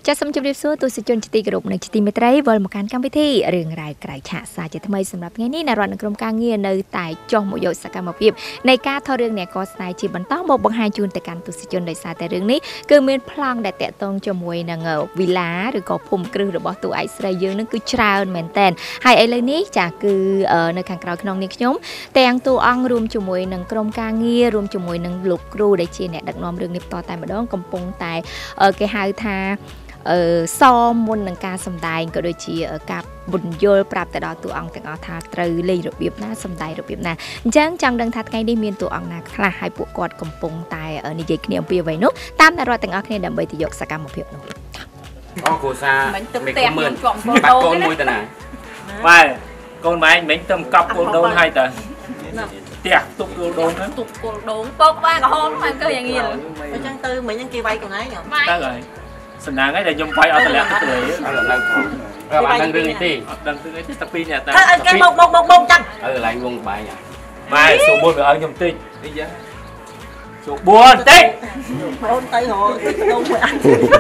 จะสมจุดเรียบสู้ตัวสิจนจิติกรุบในจิติเมตรัยวอลมาการการพิธีเรื่องรายกระฉะสาจะทำไมสำหรับไงนี่ในรอนกรมการเงียในแต่จงมโยสกรรมพิบในการทอเรื่องเนี่ยก็สไนจีบันต้องบอกบังไฮจูนแต่การตัวสิจนโดยสาแต่เรื่องนี้คือเมือนพลังแต่ตรงจมวยนางวิลาหรือก็พุ่มกรือหรือบอกตัวไอซ์ไรยืนนั่นคือชราเหมือนแตนให้ไอเลยนี้จากคือในการกล่าวขนมนิยมแต่ยังตัวอังรวมจมวยนางกรมการเงียรวมจมวยนางลูกครูได้เชียเนี่ยดักนอมเรื่องนี้ต่อแต่มาดองกำปงแต่แกหายทาซ้อมบนหนังการสำได้ก็โดยที่กับบุญโยปรับแต่ดอตัวอังแต่งเอาทาตรึเลยระเบียบหน้าสำได้ระเบียบหน้าจังดังทัดไงได้เมียนตัวอังนักคลาให้ปวดกอดกำปงตายนิยเนียมเปียไว้นุตามแต่รอยแต่งเอาเนี่ยดับใบติยกสกัมมาเพียบนุอ๋อโคซาไม่คุ้มเหมือนปัดโกนมวยแต่ไหนไปโกนไม้เหม็นต้มกับโกนโดนให้แต่เตี้ยตุกโดนนั้นตุกโดนปกว่ากับห้องมันก็อย่างงี้เลยไม่จังตื้อเหมือนยังกี่ใบของไหนเหรอได้เลยสนามก็จะยมไปเอาแต่แล้วเลยเอาแต่แล้วบ้านดังเรื่องนี้ตีดังเรื่องนี้ตะปีเนี่ยแต่แกบงจังอะไรวงใบเนี่ยไม่สูบบุญเอายมตีนี่เยอะสูบบุญตีโดนตีหัวโดนหัวอัน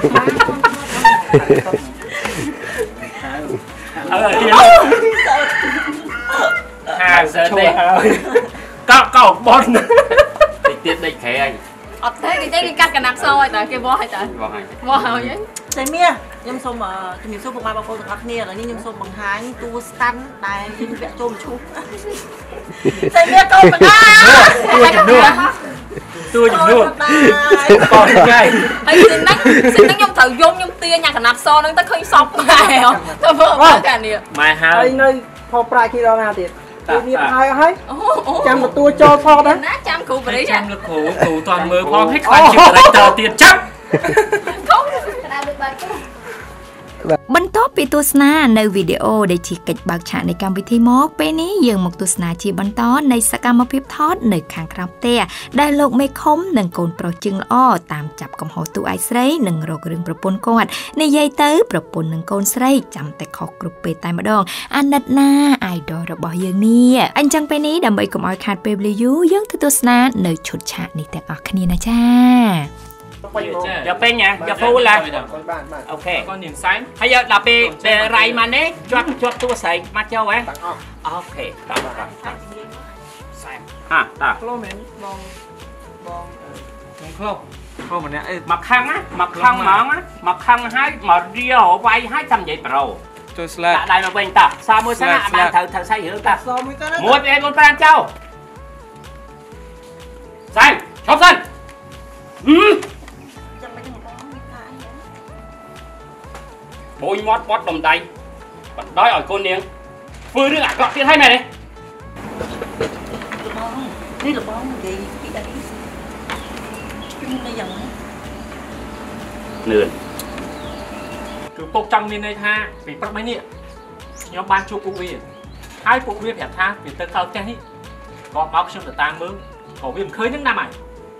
เสือตีก็บอลติดเตี้ยได้แค่ไอ้ thế cái trái đi cắt cái nắp sôi tại cái bo hay tại bo hay vậy trái mía nhâm xôm mà thì nhâm xôm một mai bao phong thật nia rồi nhưng nhâm xôm bằng hai tu stand tại nhưng vẽ trôm chú trái mía câu mà tôi chụp luôn còn ngay hay xin đánh nhom thử nhom tia nhà cái nắp sôi nó tới khơi sọc mày không tôi vừa cả nè mày hai nơi phò prai khi đó nào thìมีพายให้จำตัวโจพอนะจำกูไปได้จำแล้วกูตอนมือพอให้ใครจิบอะไรเจอเตียนจับบรรทบปีตุสนาในวิดีโอได้ฉีกกิจบักฉะในการวิธีมอกเป็นนี้ยังหมกตุสนาชีบรรทอนในสกรรมพิบทอดในขางครับเตี้ยได้โลกไม่คมหนึ่งโกนโปรจึงอ้อตามจับกำหัวตัวไอซ์ไรหนึ่งโรคเรื่องประปนกอดในยัยเต๋อประปนหนึ่งโกนไซจำแต่ขอกรุบเปตายมาดองอันนัดหน้าไอดอลระบอยยังนี่อันจังไปนี้ดำใบกับออยขาดเปรย์ยูยังตุสนาในชุดฉากในแต่ออกนี้นะจ้า giờ bên nha giờ phu là ok con nhìn sáng bây giờ là về ray mà nè cho tôi xài mắt châu ấy ok ha ta không mà nè mặt khăn á mặt khăn hai mà riêu vay 200 vậy pro đây mà bên ta sao mua sáng bạn thợ say hiểu ta mua em con fan châu xài chốt xanh bôi mót đầm tay bật đói ở con niềng phơi nước gọt tiền hay mày đấy đi là bóng gì cái đấy cái nườn cứ bốc trong miền này tha vì bắt mấy nịa nhóm ban chục cụ viên hai cụ viên hẹp tha vì tớ cao chân đi có bóc trong tờ tang mương có viên khơi những năm mày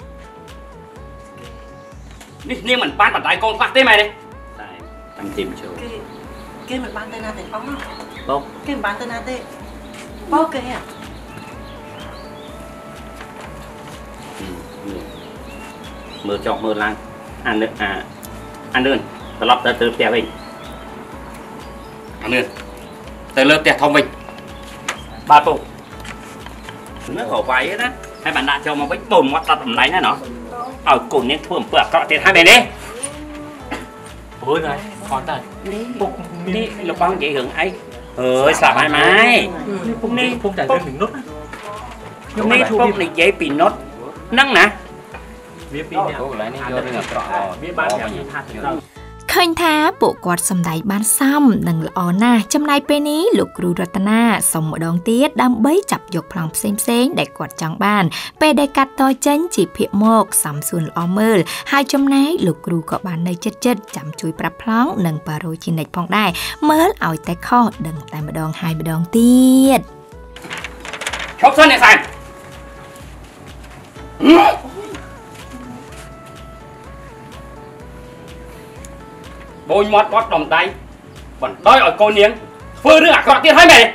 đi niềng mình ban bật tay con phát tên mày đây tăng tìm chỗ cái mình ban tên nào thì bóc cái mình ban tên nào thế bóc cái à mưa chọn mưa lan ăn được ăn đơn từ lót từ tè mình ăn đơn từ lớp tè thông mình ba tụ nó khổ váy đó hai bạn đã cho mà bánh bồn ngoặt tầm lấy nữa nó ở cổ nên thua bữa cọ tiền hai bên đi ôi này còn đây đi lục băng vậy hưởng ấy xả mai mai phun đi phun tại bên mình nốt phun đi phun này dễ bị nốt nắng nè biết pin nè biết bán nhà gì hạt rồi เคยท้าปกวดสำได้บ้านซ้ำหนึ่งละออน่าจำนายไปนี้ลูกครูรัตนาสมดองเตี้ยดำใบจับยกพลังเซ้งได้กวดจังบ้านไปได้กัดต่อเจนจีเพียโมกสามส่วนละอเมิลให้จำนายลูกครูก็บ้านในเจ็ดจำจุยปรับพลังหนึ่งปาโรชินเด็กพองได้เมิลเอาแต่ข้อดังแต่มาดองให้มาดองเตี้ยชกเส้นไหนใส่bôi mót đầm tay bẩn đói ở cô niếng phơi nước gọt tiền hai mày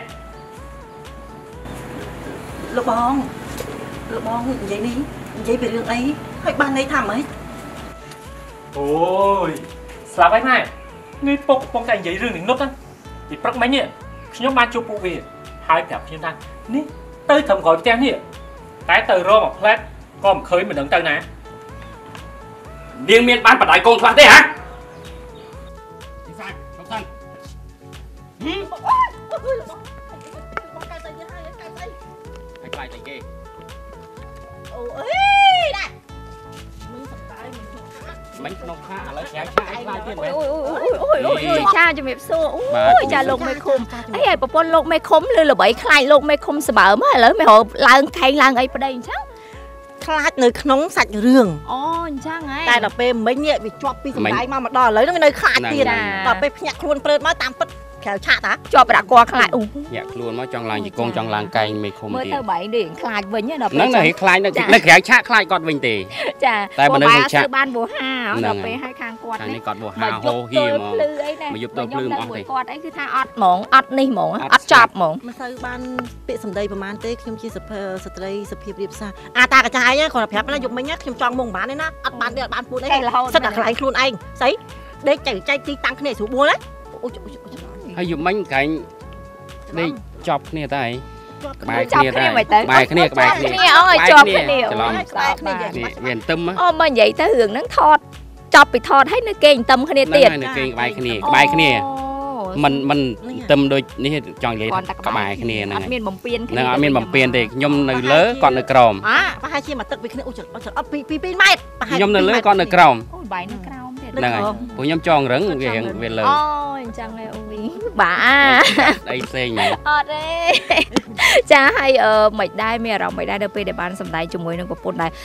lục bong vậy đi vậy về đường ấy hay ban ấy thầm ấy ôi sao vậy mày ngươi bông cái giấy rừng đỉnh nốt á thì bắt mấy nhỉ nhóm ban chụp về hai đẹp thiên đan ní tới thầm gọi tên nhỉ cái từ rô một flat còn khơi mình đứng tay nè điên miên ban bật đại con thoát đấy hả lại thành kia bánh nông pha lấy chén ôi cha cho mẹ xua ôi cha lục mày khum ấy bà pon lục mày khum lư là bảy khai lục mày khum sờ má lỡ mày họ lang thay lang ấy ở đây chắc ខ្លាចនៅក្នុងសាច់រឿងអូអញ្ចឹងហ៎តែដល់ពេលមិញវាជាប់ពីសម្ដែងមកដល់ឥឡូវហ្នឹងវានៅខ្លាចទៀតដល់ពេលភ្ញាក់ខ្លួនព្រឺតមកតាមពិតក្រៅឆាកតាជាប់ដាក់គល់ខ្លាចអូញាក់ខ្លួនមកចង់ឡើងជីកងចង់ឡើងកែងមេឃុំទៀតមើលទៅបែងនេះខ្លាចវិញដល់ពេលហ្នឹងនៅខ្លាចនៅក្រៅឆាកខ្លាចគាត់វិញទេចាតែបើនៅក្នុងឆាកបានវោហាដល់ពេលឲ្យខាងគាត់នេះគាត់វោហាហោហៀមកមកយុបទៅភ្លឺអស់ទេគាត់អីគឺថាអត់ហ្មងអត់នេះហ្មងអត់ចប់ហ្មងមិនសូវបានពាក្យសម្ដីប្រហែលទេខ្ញុំជាស្ត្រីសុភាពរៀបសារអាតាកចាយគាត់ប្រាប់ណាយប់មិញខ្ញុំចង់មកបានទេណាអត់បានទេអត់បានពួនអីសិតតែកន្លែងខ្លួនឯងស្អីដេកចែកទីតាំងគ្នាស្រួលបួលណាហើយយប់មិញកែងដេកចប់គ្នាតែក្បែរគ្នាតែក្បែរគ្នាអូយជាប់គ្នាច្រឡំក្បែរគ្នាវាអន្ទឹមអូមកនិយាយទៅរឿងហ្នឹងថតចប់ពីថតហើយនៅគេអន្ទឹមគ្នាទៀតនៅគេក្បែរគ្នាមិនទឹមដូចនេះចង់និយាយក្បែរគ្នាហ្នឹងអត់មានបំពេញគ្នាហ្នឹងអត់មានបំពេញទេខ្ញុំនៅលើគាត់នៅក្រោមប្រហែលជាមកទឹកពីគ្នាអូចអត់ពី2ម៉ែត្រខ្ញុំនៅលើគាត់នៅក្រោមអូយបាយនៅក្រោមទៀតហ្នឹងហើយព្រោះខ្ញុំចងរឹងវាលើអូយអញ្ចឹងឯងអូវីបាអីផ្សេងអត់ទេចាហើយមិនដែរមានអារម្មណ៍មិនដែរដល់ពេលដែលបានសម្ដែងជាមួយនឹងប្រពន្ធដែរ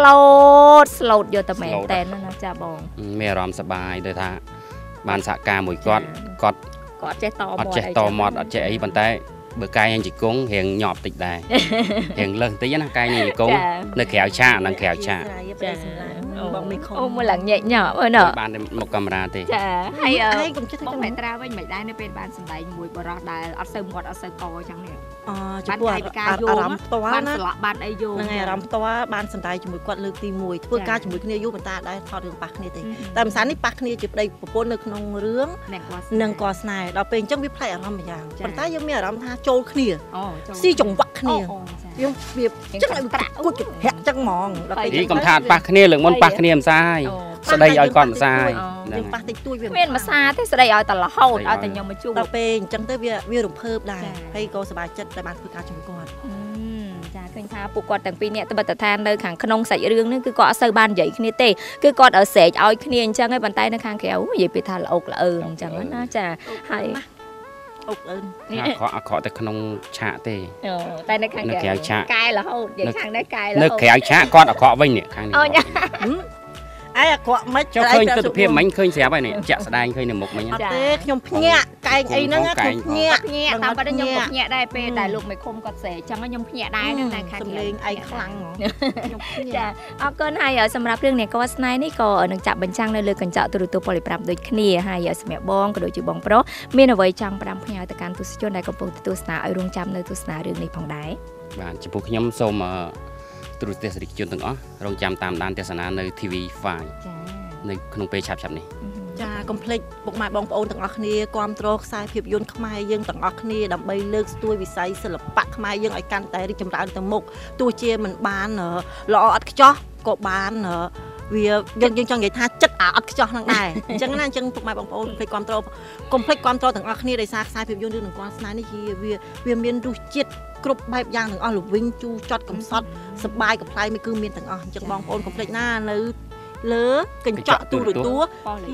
slot យកតែមែនតែនណាចាបងមានអារម្មណ៍សប្បាយដូចថាបានសហការមួយគាត់ចេះតមាត់អត់ចេះតមាត់អត់ចេះអីប៉ុន្តែបើកាយយ៉ាងជីកងរៀងញាប់តិចដែររៀងលើសតិចណាកាយនេះជីកងនៅក្រៅឆាកនឹងក្រៅឆាកបងមីខំអូមកឡើងញែកញាប់មើលណាបានមកកាមេរ៉ាទេចាហើយបងអ្នកត្រាវិញមិនដែរនៅពេលបានសម្ដែងមួយបរោះដែលអត់សូវមាត់អត់សូវកអញ្ចឹងនេះចំពោះអារម្មណ៍ផ្ទាល់ណាបានអីយោហ្នឹងហើយអារម្មណ៍ផ្ទាល់បានសម្ដែងជាមួយគាត់លើកទី1ធ្វើការជាមួយគ្នាយូរប៉ុន្តែដែរថតរឿងប៉ះគ្នាទេតែមិនសាននេះប៉ះគ្នាជាប្តីប្រពន្ធនៅក្នុងរឿងនឹងកស្នេហ៍ដល់ពេលអញ្ចឹងវាប្លែកអារម្មណ៍ម្យ៉ាងប៉ុន្តែយើងមានអារម្មណ៍ថាចូលគ្នាស៊ីចង្វាក់គ្នាយើងវាចឹងឲ្យប្រាក់គួចប្រាក់ចឹងហ្មងដល់ពេលនេះកំថាប៉ះគ្នាលើកមុនប៉ះគ្នាមិនសាយស្ដីឲ្យគាត់មិនសាយយើងប៉ះតិចតួចវាមានមួយសាទេស្ដីឲ្យតែរហូតឲ្យតែខ្ញុំមកជួបដល់ពេលអញ្ចឹងទៅវារំភើបដែរហើយក៏សប្បាយចិត្តដែលបានធ្វើការជាមួយគាត់ចាឃើញថាពួកគាត់ទាំងពីរនាក់ត្បិតតែថានៅខាងក្នុងសាច់រឿងនេះគឺគាត់អត់សូវបាននិយាយគ្នាទេគឺគាត់ឲ្យស្រែកឲ្យគ្នាអញ្ចឹងហើយប៉ុន្តែនៅខាងក្រៅនិយាយពីថាល្អកល្អើអញ្ចឹងណាចាហើយអុកអើនអក្រក់តែក្នុងឆាកទេតែនៅខាងក្រៅកែរហូតនិយាយខាងនេះកែរហូតនៅក្រៅឆាកគាត់អក្រក់វិញនេះខាងនេះអីអាក្រក់មិនចុះឃើញទស្សនវិជ្ជាមិញឃើញស្រាប់ហើយនេះចាក់ស្ដែងឃើញនៅមុខមិញអត់ទេខ្ញុំភ្ញាក់កែងអីហ្នឹងខ្ញុំភ្ញាក់តាមបាត់ខ្ញុំក៏ភ្ញាក់ដែរពេលតែលោកមេឃុំគាត់ស្រែកចឹងខ្ញុំភ្ញាក់ដែរនៅខាងសំលេងឯងខ្លាំងខ្ញុំភ្ញាក់ចាអរគុណហើយសម្រាប់រឿងអ្នកកស្នេហ៍នេះក៏នឹងចាក់បញ្ចាំងនៅលើកញ្ចក់ទូរទស្សន៍ប៉ូលី5ដូចគ្នាហើយសម្រាប់បងក៏ដូចជាបងប្រុសមានអ្វីចង់ផ្ដាំផ្ញើទៅកាន់ទស្សនិកជនដែលកំពុងទស្សនាឲ្យរងចាំនៅទស្សនារឿងនេះផងដែរបាទចំពោះខ្ញុំសូមទូរទស្សនិកជនទាំងអស់រងចាំតាមដានទស្សនានៅ TV5 នៅក្នុងពេលឆាប់នេះចាកុំភ្លេចពុកម៉ែបងប្អូនទាំងអស់គ្នាគាំទ្រខ្សែភាពយន្តខ្មែរយើងទាំងអស់គ្នាដើម្បីលើកស្ទួយវិស័យសិល្បៈខ្មែរយើងឲ្យកាន់តែរីកចម្រើនទៅមុខទោះជាមិនបានល្អឥតខ្ចោះក៏បានវាយើងចង់និយាយថាចិត្តអត់ខ្ចោះហ្នឹងដែរអញ្ចឹងណាអញ្ចឹងពុកម៉ែបងប្អូនកុំភ្លេចគាំទ្រទាំងអស់គ្នាដោយសារខ្សែភាពយន្តរឿងនឹងគាល់ស្នេហ៍នេះវាមានរសជាតិគ្រប់បែបយ៉ាងទាំងអស់ល្វីងជូរចត់កំសត់សប្បាយកំ pl មិនគឺមានទាំងអស់អញ្ចឹងបងប្អូនកុំភ្លេចណានៅលើកញ្ចក់ទូរទស្សន៍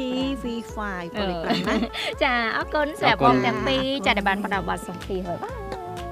TV5 ប៉ូលី5ណាចាអរគុណសម្រាប់បងទាំងពីរចាដែលបានផ្ដល់បទសម្ភាសន៍ហើយបាទ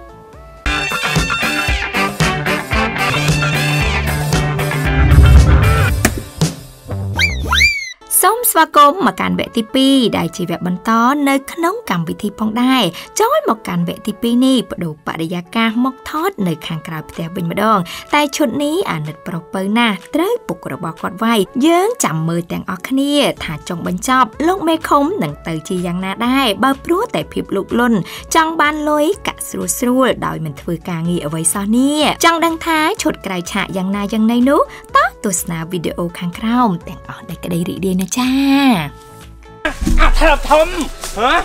សូមស្វាគមន៍មកកាន់វគ្គទី2ដែលជាវគ្គបន្តនៅក្នុងកម្មវិធីផងដែរចូលមកកាន់វគ្គទី2នេះបដូរបរិយាកាសមកថតនៅខាងក្រៅផ្ទះវិញម្ដងតែឈុតនេះអាណិតប្រុសពៅណាស់ត្រូវពុករបស់គាត់វាយយើងចាំមើលទាំងអស់គ្នាថាចុងបញ្ចប់លោកមេឃុំនឹងទៅជាយ៉ាងណាដែរបើព្រោះតែភាពលូកលុនចង់បានលុយកាក់ស្រួលដោយមិនធ្វើការងារអ្វីសោះនេះចង់ដឹងថាឈុតក្រៅឆាកយ៉ាងណាយ៉ាងណីនោះតោះទស្សនាវីដេអូខាងក្រោមទាំងអស់ដោយក្តីរីករាយណាចា Thật thầm hả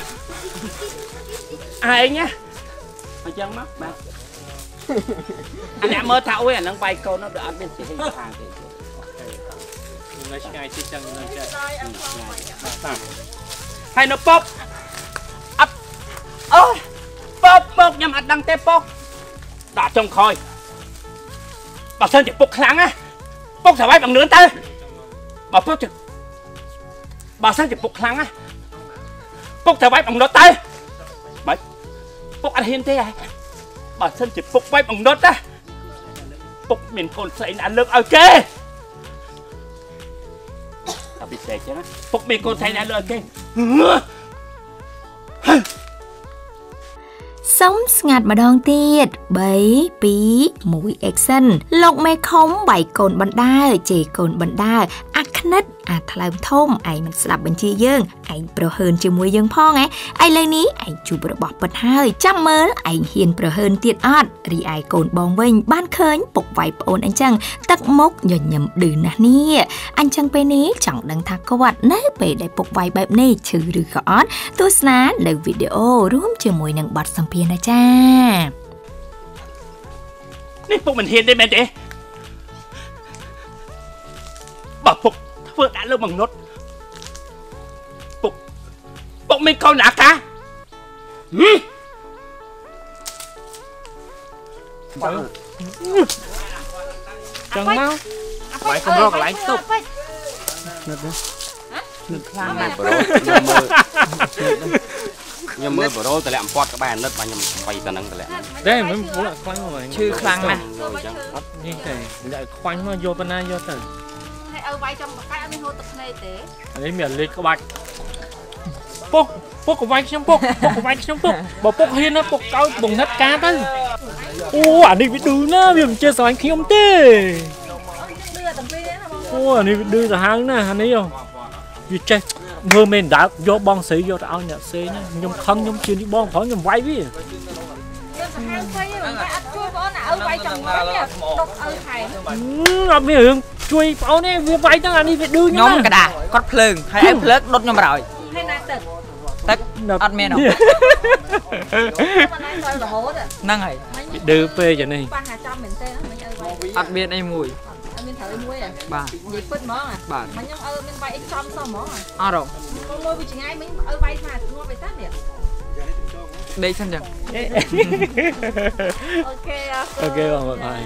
ai nhá ở chân mắt bà anh em mơ thảo ấy anh đang bay câu nó được ăn bên chỉ hình thang thì nó ngay chỉ chân nó chạy hay nó pop ấp ôi pop nhầm anh đang tép pop đã trông khôi bảo sơn chỉ pop kháng á pop sao bay bằng nướng tay bảo pop chừng bảo sơn chỉ pop kháng á pop sao bay bằng nốt tay mấy pop anh hiên thế à bảo sơn chỉ pop bay bằng nốt á pop miền cồn sậy ăn lợn ok tao bị sệt chứ á pop miền cồn sậy ăn lợn ok សុំស្ងាត់ម្ដងទៀត3 2 1 action លោកមេខុំបៃកូនបណ្ដើជេកូនបណ្ដើអាខ្និតអាថ្លើមធំឯងមិនស្ដាប់បញ្ជាយើងឯងប្រហើនជាមួយយើងផងឥឡូវនេះឯងជួបរបស់ពិតហើយចាំមើលឯងហ៊ានប្រហើនទៀតអត់រីឯកូនបងវិញបានឃើញពុកវាយប្អូនអញ្ចឹងទឹកមុខញញឹមឌឺណាស់នេះអញ្ចឹងពេលនេះចង់ដឹងថាគាត់នៅពេលដែលពុកវាយបែបនេះឈឺឬក៏អត់ទស្សនាលើវីដេអូរួមជាមួយនឹងបទសម្ភាសន៍ណាចានេះពុកមិនហ៊ានទេមែនទេបើពុកធ្វើដាក់លើបង្នុតពុកមានកូនណាកាចឹងមកបាយកុំរកកន្លែងទុកនឹកខ្លាំងណាស់ប្រូខ្ញុំមើលប្រូតម្លាក់ពាត់ក្បែរអាណិតបាទខ្ញុំបាយតែនឹងតម្លាក់ទេមិនខ្លាំងមកឈឺខ្លាំងណាស់អត់នេះទេដាក់ខ្វាញ់មកយកប៉ុណ្ណាយកទៅហើយឲ្យវាយចំបកាយអត់មានហូរទឹកភ្នែកទេនេះមានលេខក្បាច់ពុកក៏វាយខ្ញុំពុកក៏វាយខ្ញុំពុកបើពុកហ៊ានណាពុកកោតបង្និតការទៅអូអានេះវាឌឺណាវាមិនចេះស្រឡាញ់ខ្ញុំទេអូអានេះវាឌឺទៅហើយណាអានេះវាចេះមើលមែនដើកយកបងស្រីយកទៅឲ្យអ្នកផ្សេងខ្ញុំខឹងខ្ញុំជឿនេះបងព្រោះខ្ញុំវាយវាខ្ញុំសាហាវពេកមិនអត់ជួយបងណាឲ្យវាយចង់មកនេះដុតឲ្យខែអត់មានរឿងជួយបងនេះវាវាយទៅអានេះវាឌឺខ្ញុំកដាគាត់ភ្លើងហើយឲ្យភ្លើងដុតខ្ញុំរោយហើយណាទឹកអត់មានហ៎ហ្នឹងហើយឌឺពេកចានេះប៉ះហាចំមែនទេមិនឲ្យវាយអត់មានអីមួយអត់មានត្រូវមួយហ៎បាទនិយាយពិតហ្មងបាទមិនខ្ញុំឲ្យមានវាយអីចំសោះហ្មងអត់ហ៎មួយវាឆ្ងាយមិញឲ្យវាយស្មាធ្ងន់ទៅតានេះដេកសិនចឹងអូខេអូខេបងបាយ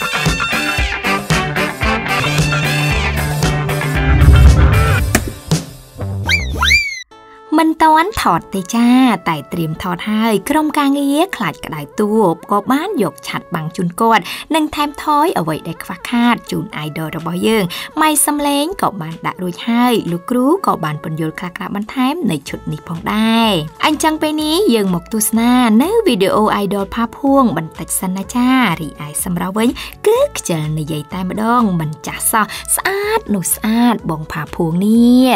មិនតាន់ថតទេចាតែត្រៀមថតហើយក្រុមការងារខ្លាចក្តៅតួក៏បានយកឆាត់បាំងជូនគាត់និងថែមថយអ្វីដែលខ្វះខាតជូន idol របស់យើងម៉ៃសំឡេងក៏បានដាក់រួចហើយលោកគ្រូក៏បានពន្យល់ខ្លះៗបន្ថែមនៃឈុតនេះផងដែរអញ្ចឹងពេលនេះយើងមកទស្សនានៅវីដេអូ idol ផាភួងបន្តិចសិនណាចារីឯសម្រាប់វិញគឺខ្ជិលនិយាយតែម្ដងមិនចាស់សោះស្អាតនោះស្អាតបងផាភួងនេះ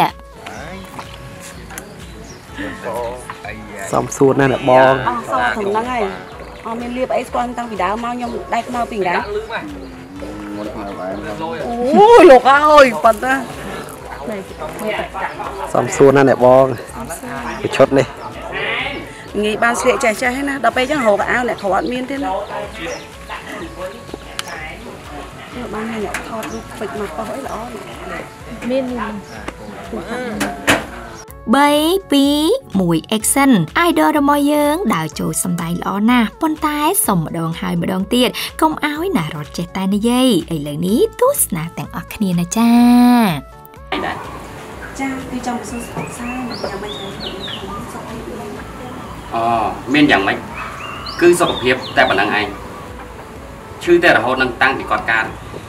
សំសួរណាស់បងអស់សោះត្រឹមហ្នឹងហើយអត់មានលៀបអីស្គាល់តាំងពីដើមមកខ្ញុំដៃខ្មៅពីដើមអូយលោកអើយប៉ុន្តែសំសួរណាស់បងពីឈុតនេះងាយបានស្លៀកចេះហ្នឹងណាដល់ពេលចឹងរកអាវអ្នកគ្រាន់មានទេណាបានអ្នកថតរូបពេចមកប៉ោះអីល្អមាន 3 2 1 action idol របស់យើងដើរចូលសម្ដែងល្អណាស់ប៉ុន្តែសុំម្ដងហើយម្ដងទៀតកុំឲ្យណារត់ចេះតែនិយាយឥឡូវនេះទស្សនាទាំងអស់គ្នាណាចាចាគឺចង់សួរសាយ៉ាងម៉េចសុខភាពមានយ៉ាងម៉េចគឺសុខភាពតែប៉ុណ្្នឹងឯងឈឺតែរហូតនឹងតាំងពីគាត់កើត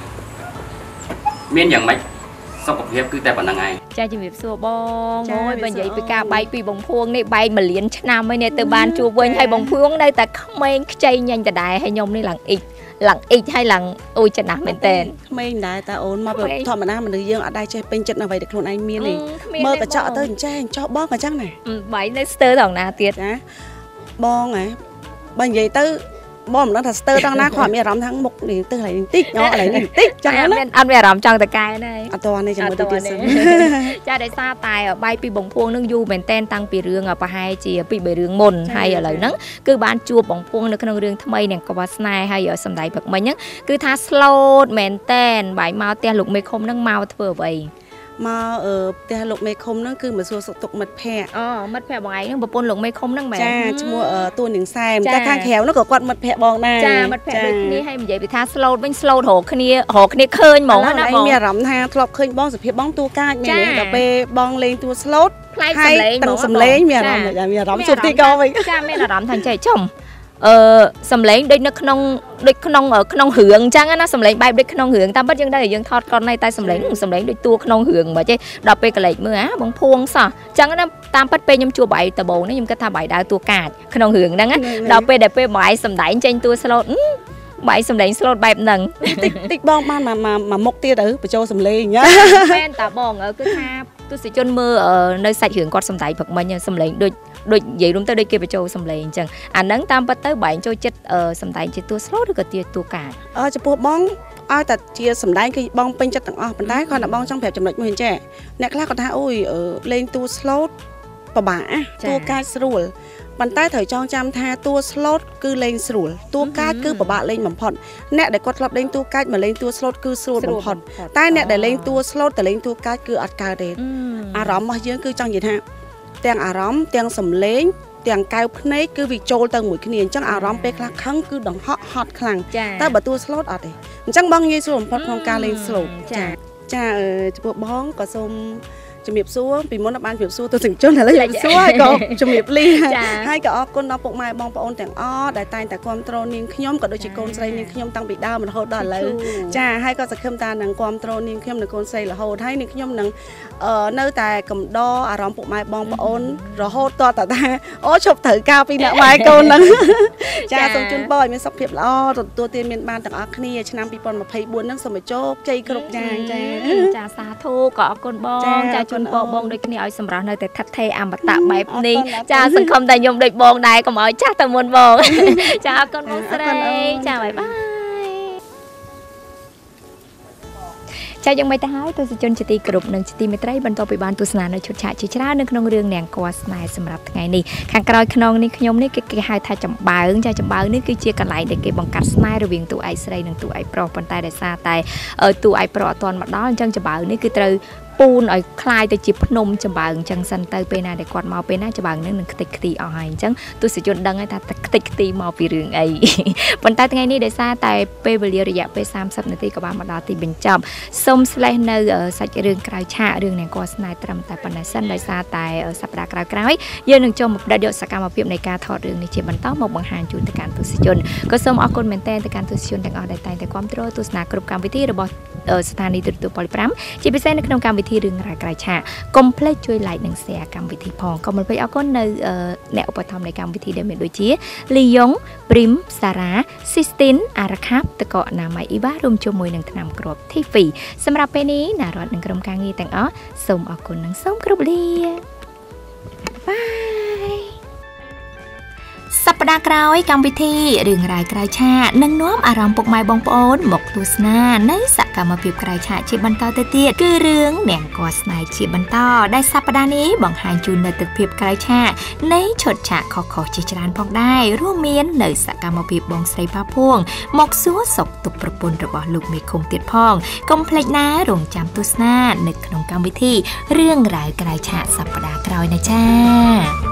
មានយ៉ាងម៉េចសុខភាពគឺតែប៉ុណ្្នឹងឯងចាជំរាបសួរបងអូយបើនិយាយពីការបែកពីបងភួងនេះបែក1លានឆ្នាំហើយនេះទៅបានជួបវិញហើយបងភួងនៅតែក្មេងខ្ចីញញដដែលហើយខ្ញុំនេះឡើងអ៊ីកហើយឡើងអូយចំណាស់មែនតើក្មេងដែរតាអូនមកធម្មតាមនុស្សយើងអត់ដែរចេះពេញចិត្តអ្វីដែលខ្លួនឯងមានទេមើលកញ្ចក់ទៅអញ្ចេះចោះបងក៏អញ្ចឹងដែរបែកនៅស្ទើរដល់ណាទៀតចាបងហ៎បើនិយាយទៅบอมนั่งถัดสเตอร์ตั้งหน้าความมีอารมณ์ทั้งมุกนี่ตื้ออะไรติ๊กเนาะอะไรนี่ติ๊กจังนั้นอันมีอารมณ์จังแต่กายนี่ตัวนี้จะมาตัวนี้จะได้ซาตายใบปีบ่งพวงนึงอยู่เป็นเต้นตั้งปีเรื่องปะให้เจียปีใบเรื่องมนให้อะไรนั้นคือบ้านจูบบ่งพวงในขนมเรื่องทำไมเนี่ยก็ว่าสไนให้สำได้แบบมันยังคือท่าสโลดแมนเต้นใบเมาเตี้ยลูกไม่คมนั่งเมาเถื่อไปมาเตี้ยลูกไม่คมนั่นคือเหมือนส่วนสกตกมัดแพะมัดแพะบางไงนั่งปนลูกไม่คมนั่งแม่จ้าชั่วโมงตัวหนึ่งแซมแต่ข้างแขวนั่นก็กอดมัดแพะบองหน้าจ้ามัดแพะเลยนี่ให้มันใหญ่ไปท่าสโลดเป็นสโลดหกคนนี้เคยมองนะมองมีรำท่าทลบเคยบ้องสุดเพียบ้องตัวก้าเนี่ยแต่ไปบ้องเลงตัวสโลดให้ตั้งสำเร็จมีรำสุดที่ก็ไปจ้าไม่รำทันใจชมสำเร็จด้วยนักขนมขนมเหืองจังนะสำเร็จใบด้วยขนมเหืองตามบัดยังได้ยังทอดก่อนในใต้สำเร็จด้วยตัวขนมเหืองแบบเจ๊ดอกไปกระเลยเมื่อบางพวงซะจังนะตามปัดไปยำจัวใบตะโบนี่ยำกระทาใบดาวตัวกาดขนมเหืองนั่งดอกไปเด็ดไปใบสำเร็จเจนตัวสโลดใบสำเร็จสโลดแบบหนึ่งติ๊กบ้องบ้านมามกเตี้ยไปโจสำเร็จเงี้ยแม่ตาบ้องคือท่าตัวสิจนมือในใส่เหืองกอดสำเร็จแบบมันยังสำเร็จโดยvậy đúng tới đây kia phải cho sầm lệ chẳng anh nắng tam bắt tới bảy cho chết sầm tay chết tua slot được cái tua cả cho bộ bóng ai ta chia sầm đáy cái bóng pin cho tặng bàn tay con là bóng trong phèo chậm lệch mười trẻ nè khác còn tha ôi lên tua slot bà bả tua cai srul bàn tay thời trong trăm tha tua slot cứ lên srul tua cai cứ bà bả lên mỏng phòn nè để quật lặp lên tua cai mà lên tua slot cứ srul mỏng phòn tay nè để lên tua slot để lên tua cai cứ ắt cai đến rõm mà dương cứ trong gì ha tiếng à rõm tiếng sầm lên tiếng cao phết cứ vì trôi tầng mũi kia chẳng à rõm pe khăng khăng cứ đóng hot khăng ta bảo tua slot ở đây chẳng băng như số một phong ca lên slot cha bộ bóng có xôm chụp miệp xua vì muốn làm ăn miệp xua tôi từng chốt là lấy miệp xua hay có chụp miệp ly hay có con nó bụng mai bong bong tiếng đại tay tại control nhưng khi nhóm có đôi chỉ con say nhưng khi nhóm tăng bị đau mình hốt đòn lấy cha hay có sẽ không ta năng control nhưng khi nhóm được con say là hốt hay nhưng khi nhóm năng nơi tài cầm đo à rõm bụng mai bong bong rồi hốt to ta chụp thử cao vì nợ mai con năng cha xong chun boy mình sắp hiệp lo rồi tua tiền miền ban tặng ác kia cho năm people mà thấy buồn năng xong rồi chốt chơi cột cha xa thu có con bong cha chun bong bong đây cái này sầm rau nơiแต่ทัดเทอมตะแบบนี้จ้าสังคมแต่ยมเด็กบองได้ก็มาจ้าแต่มวนบองจ้าคนบองสไลจ้าบายบายចាយើងមិនទៅហើយទស្សនជនជាទីគោរពនិងជាទីមេត្រីបន្តពីបានទស្សនានៅឈុតឆាកជាច្រើននៅក្នុងរឿងនាងកស្នេហ៍សម្រាប់ថ្ងៃនេះខាងក្រោយខ្នងនេះខ្ញុំនេះគេហៅថាចំបើងចាចំបើងនេះគឺជាកន្លែងដែលគេបង្កាត់ស្នេហ៍រវាងតួឯកស្រីនិងតួឯកប្រុសប៉ុន្តែដោយសារតែតួឯកប្រុសអត់ទាន់មកដល់អញ្ចឹងចំបើងនេះគឺត្រូវពូនឲ្យคล้ายទៅជាភ្នំចំបើងអញ្ចឹងសិនទៅពេលណាដែលគាត់មកពេលណាចំបើងនឹងខ្ទេចខ្ទីអស់ហើយអញ្ចឹងទស្សនជនដឹងហើយថាខ្ទេចខ្ទីមកពីរឿងអីប៉ុន្តែថ្ងៃនេះដោយសារតែពេលវេលារយៈពេល30នាទីក៏បានមកដល់ទីបញ្ចប់សូមស្លេះនៅសាច់រឿងក្រៅឆាករឿងនាងកស្នេហ៍ត្រឹមតែប៉ុណ្ណេះសិនដោយសារតែសប្តាហ៍ក្រោយៗយើងនឹងចូលមកផ្ដិតយកសកម្មភាពនៃការថតរឿងនេះជាបន្តមកបង្ហាញជូនទៅកាន់ទស្សនជនក៏សូមអរគុណមែនទែនទៅកាន់ទស្សនជនទាំងអស់ដែលតែងតែគាំទ្រទស្សនាគ្រប់កម្មវិធីរបស់ស្ថានីយ៍ទូរទស្សន៍ប៉ូលី5ជាពិសេសនៅក្នុងកម្មវិធីរឿងរ៉ាវក្រៅឆាកកុំភ្លេចជួយ like និង share កម្មវិធីផងក៏មិនភ្លេចអរគុណនៅអ្នកឧបត្ថម្ភនៃកម្មវិធីដែលមានដូចជាលីយ៉ុង ព្រីម សារ៉ា ស៊ីស្ទីន អារ៉ាខាប់តកអនាម័យអ៊ីវ៉ារួមជាមួយនឹងថ្នាំគ្រាប់ ធីសម្រាប់ពេលនេះណារ៉ាត់និងក្រុមការងារទាំងអស់សូមអរគុណនិងសូមគោរពលាបាយសប្តាហ៍ក្រោយកម្មវិធីរឿងរ៉ាវក្រៅឆាកនឹងនាំអារម្មណ៍ពុកម៉ែបងប្អូនមកទស្សនានៅសកម្មភាពក្រៅឆាកជាបន្តទៅទៀតគឺរឿងនាងកស្នេហ៍ជាបន្តដែលសប្តាហ៍នេះបង្ហាញជូននៅទស្សនវិជ្ជាក្រៅឆាកនៃឈុតឆាកខុសៗជាច្រើនផងដែររួមមាននៅសកម្មភាពបងស្រីប៉ាភួងមកសួរសុខទុក្ខប្រពន្ធរបស់លោកមេឃុំទៀតផងកុំភ្លេចណារងចាំទស្សនានៅក្នុងកម្មវិធីរឿងរ៉ាវក្រៅឆាកសប្តាហ៍ក្រោយណាចា